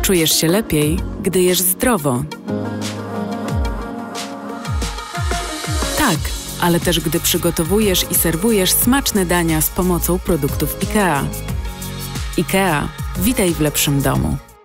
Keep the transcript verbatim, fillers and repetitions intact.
Czujesz się lepiej, gdy jesz zdrowo. Tak, ale też gdy przygotowujesz i serwujesz smaczne dania z pomocą produktów IKEA. IKEA. Witaj w lepszym domu.